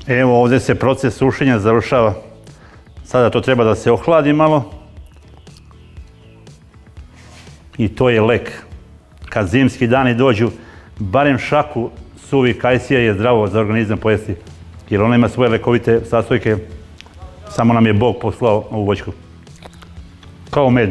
Evo ovdje se proces sušenja završava. Sada to treba da se ohladi malo. I to je lek. Kad zimski dani dođu, barem šaku suvi kajsija je zdravo za organizam pojesti. Jer ona ima svoje lekovite sastojke. Samo nam je Bog poslao ovu voćku. Kao med.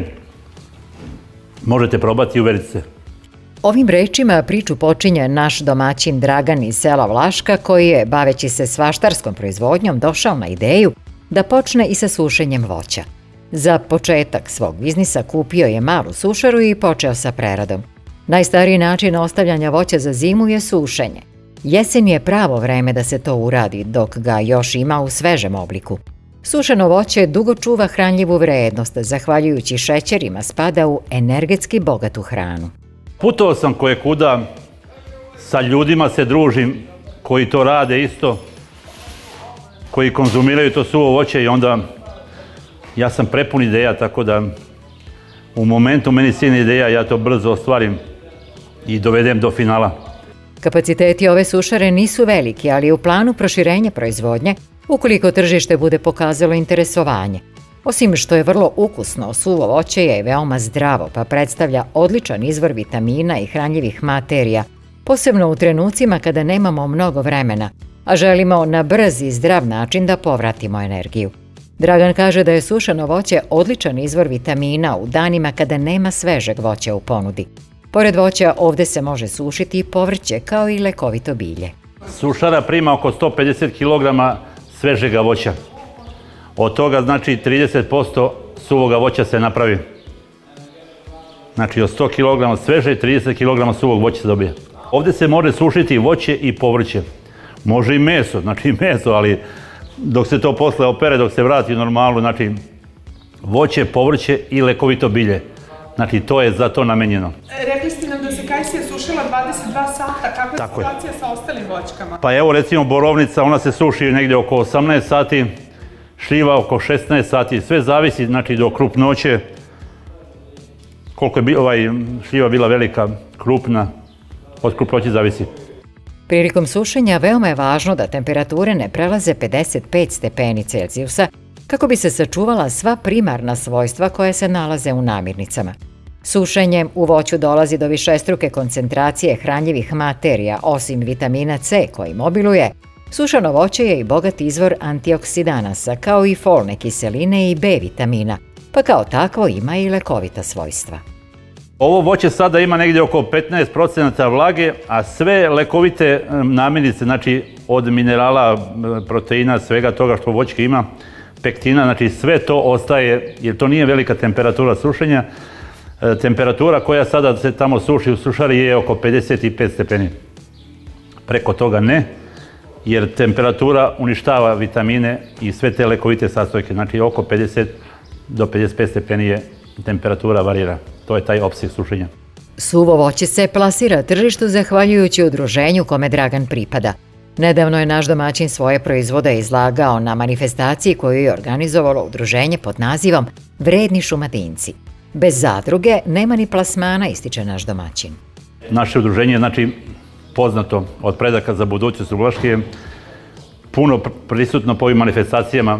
Možete probati i uveriti se. Ovim rečima priču počinje naš domaćin Dragan iz sela Vlaška, koji je, baveći se svaštarskom proizvodnjom, došao na ideju da počne i sa sušenjem voća. Za početak svog biznisa kupio je malu sušaru i počeo sa preradom. Najstariji način ostavljanja voća za zimu je sušenje. Jesen je pravo vreme da se to uradi, dok ga još ima u svežem obliku. Sušeno voće dugo čuva hranljivu vrednost, zahvaljujući šećerima spada u energetski bogatu hranu. Putovao sam koje kuda, sa ljudima se družim koji to rade isto, koji konzumiraju to suvo voće i onda ja sam prepun ideja, tako da u momentu meni sine ideja, ja to brzo ostvarim i dovedem do finala. Kapaciteti ove sušare nisu veliki, ali u planu proširenja proizvodnje, ukoliko tržište bude pokazalo interesovanje. Osim što je vrlo ukusno, suvo voće je veoma zdravo, pa predstavlja odličan izvor vitamina i hranljivih materija, posebno u trenucima kada nemamo mnogo vremena, a želimo na brz i zdrav način da povratimo energiju. Dragan kaže da je sušeno voće odličan izvor vitamina u danima kada nema svežeg voća u ponudi. Pored voća ovde se može sušiti i povrće kao i lekovito bilje. Sušara prima oko 150 kg svežega voća. Od toga znači 30% suvoga voća se napravi. Znači od 100 kg sveže i 30 kg suvog voća se dobije. Ovde se može sušiti voće i povrće. Može i meso, znači meso, ali dok se to posle opere, dok se vrati normalno, znači voće, povrće i lekovito bilje. Znači to je za to namenjeno. Rekli ste nam da se kajsija sušila 22 sata, kakva je situacija sa ostalim voćkama? Pa evo recimo borovnica, ona se suši negdje oko 18 sati, šljiva oko 16 sati, sve zavisi znači do krupnoće, koliko je šljiva bila velika, krupna, od krupnoće zavisi. Prilikom sušenja veoma je važno da temperature ne prelaze 55 stepeni Celzijusa kako bi se sačuvala sva primarna svojstva koje se nalaze u namirnicama. Sušenjem u voću dolazi do višestruke koncentracije hranljivih materija, osim vitamina C kojim obiluje. Sušeno voće je i bogat izvor antioksidanasa, kao i folne kiseline i B vitamina, pa kao takvo ima i lekovita svojstva. Ovo voće sada ima negdje oko 15% vlage, a sve lekovite namirnice, znači od minerala, proteina, svega toga što voćke ima, pektina, znači sve to ostaje, jer to nije velika temperatura sušenja. Temperatura koja sada se tamo suši u sušari je oko 55 stepeni. Preko toga ne, jer temperatura uništava vitamine i sve te lekovite sastojke. Znači oko 50 do 55 stepeni je temperatura varira. To je taj opseg sušenja. Suvo voće se plasira tržištu zahvaljujući udruženju kome Dragan pripada. Nedavno je naš domaćin svoje proizvode izlagao na manifestaciji koju je organizovalo udruženje pod nazivom Vredni Šumadinci. Bez zadruge nema ni plasmana, ističe naš domaćin. Naše udruženje je znači poznato od predaka za budućnost u Vlaški, je puno prisutno po ovim manifestacijama.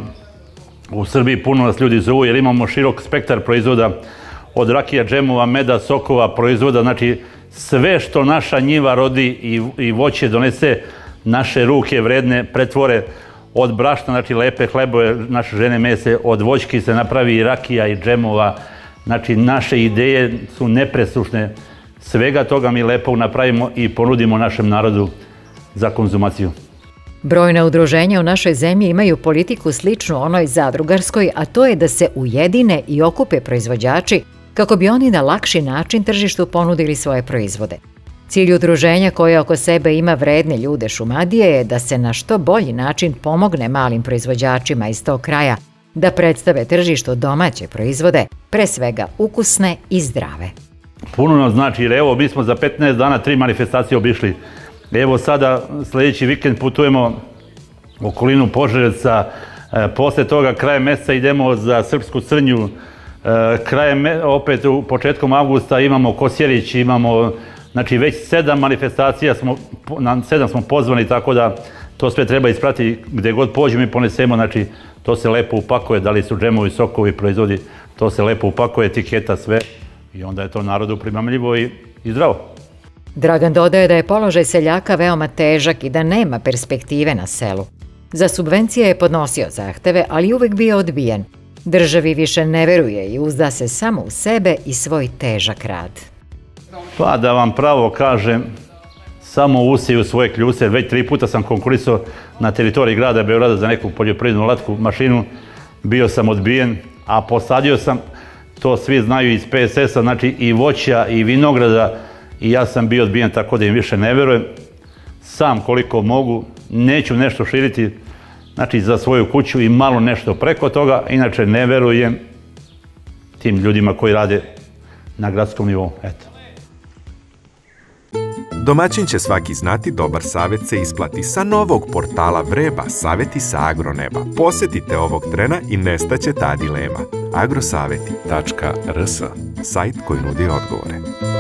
U Srbiji puno nas ljudi zovu jer imamo širok spektar proizvoda, od rakija, džemova, meda, sokova, proizvoda, znači sve što naša njiva rodi i voće donese, naše ruke vredne pretvore od brašna, znači lepe hlebove, naše žene mese, od voćki se napravi i rakija i džemova, znači naše ideje su nepresušne, svega toga mi lepo napravimo i ponudimo našem narodu za konzumaciju. Brojna udruženja u našoj zemlji imaju politiku sličnu onoj zadrugarskoj, a to je da se ujedine i okupe proizvođači kako bi oni na lakši način tržištu ponudili svoje proizvode. Cilj udruženja koje oko sebe ima vredne ljude Šumadije je da se na što bolji način pomogne malim proizvođačima iz tog kraja da predstave tržištu domaće proizvode, pre svega ukusne i zdrave. Puno nam znači, jer evo mi smo za 15 dana 3 manifestacije obišli. Evo sada sljedeći vikend putujemo u okolinu Požarevca, posle toga krajem mjeseca idemo za Srpsku Crnju, opet početkom avgusta imamo Kosjerić, imamo znači već 7 manifestacija, na 7 smo pozvani, tako da To sve treba ispratiti gdje god pođemo i ponesemo, znači to se lepo upakuje, da li su džemovi, sokovi, proizvodi, to se lepo upakuje, etiketa, sve i onda je to narodu primamljivo i zdravo. Dragan dodaje da je položaj seljaka veoma težak i da nema perspektive na selu. Za subvencije je podnosio zahteve, ali uvek bio odbijen. Državi više ne veruje i uzda se samo u sebe i svoj težak rad. Pa da vam pravo kažem, samo usiju svoje kljuse. Već 3 puta sam konkurisao na teritoriji grada Beograda za neku poljoprivrednu latku mašinu. Bio sam odbijen, a posadio sam, to svi znaju iz PSS-a, znači i voća i vinograda, i ja sam bio odbijen, tako da im više ne verujem. Sam koliko mogu, neću nešto širiti, znači za svoju kuću i malo nešto preko toga, inače ne verujem tim ljudima koji rade na gradskom nivou. Eto. Domaćin će svaki znati, dobar savjet se isplati. Sa novog portala Vreba, savjeti sa agroneba. Posjetite ovog trena i nestaće ta dilema. agrosaveti.rs, sajt koji nudi odgovore.